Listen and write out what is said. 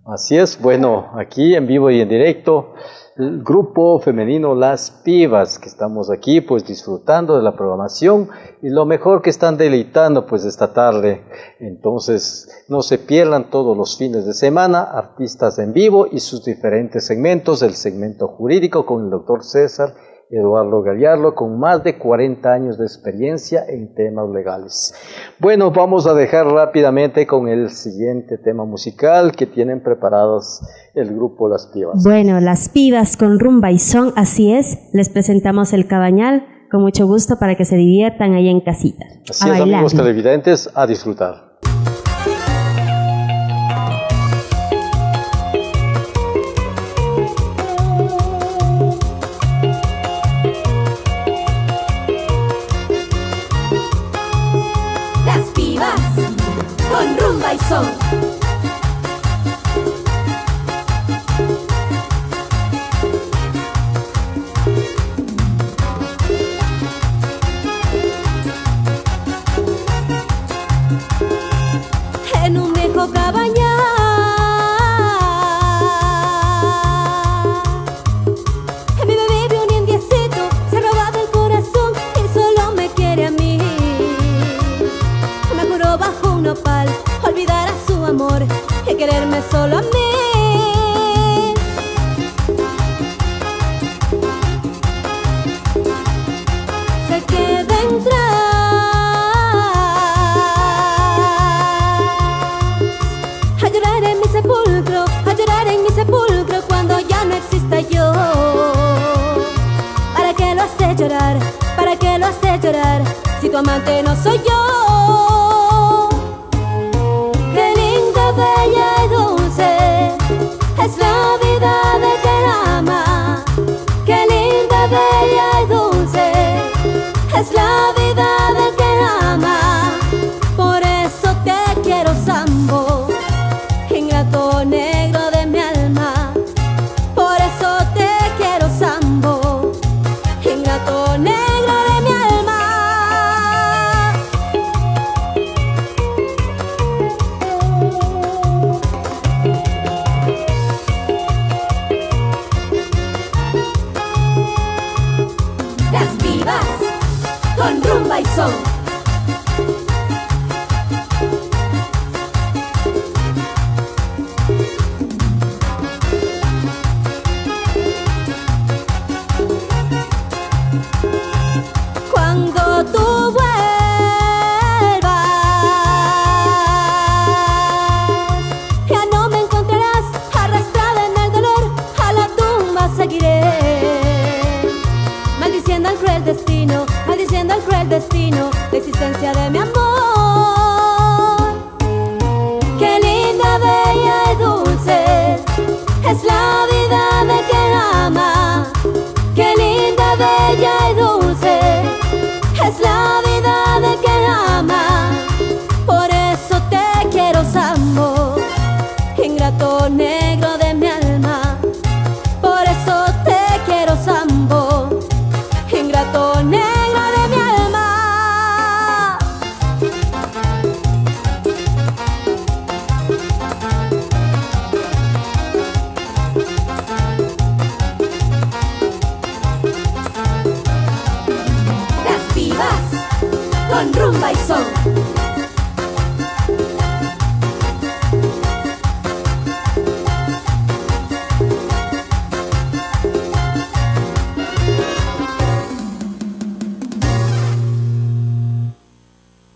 Así es, bueno, aquí en vivo y en directo, el grupo femenino Las Pibas, que estamos aquí pues disfrutando de la programación y lo mejor que están deleitando pues esta tarde. Entonces, no se pierdan todos los fines de semana, artistas en vivo y sus diferentes segmentos, el segmento jurídico con el doctor César Eduardo Gallardo, con más de 40 años de experiencia en temas legales. Bueno, vamos a dejar rápidamente con el siguiente tema musical que tienen preparados el grupo Las Pibas. Bueno, Las Pibas con rumba y son, así es, les presentamos el Cabañal con mucho gusto para que se diviertan ahí en casita. Así es, amigos televidentes, a disfrutar. Son. En un viejo cabañal vive un indiecito, se ha robado el corazón y solo me quiere a mí. Me juró bajo un nopal olvidar a su amor y quererme solo a mí. Se queda entrar a llorar en mi sepulcro, a llorar en mi sepulcro cuando ya no exista yo. ¿Para qué lo hace llorar? ¿Para qué lo hace llorar si tu amante no soy yo? Bella y dulce es la vida de quien ama. Qué linda, bella y dulce es la vida de quien ama. Por eso te quiero, Sambo, ingrato negro de mi alma. Por eso te quiero, Sambo, ingrato negro de mi alma. Con rumba y son. Cuando tú vuelvas, ya no me encontrarás arrastrada en el dolor, a la tumba seguiré, maldiciendo al cruel destino, maldiciendo al cruel destino, la existencia de mi amor. Qué linda, bella y dulce es la vida de quien ama. Qué linda, bella y dulce es la vida de quien ama. Por eso te quiero, Sambo, ingrato negro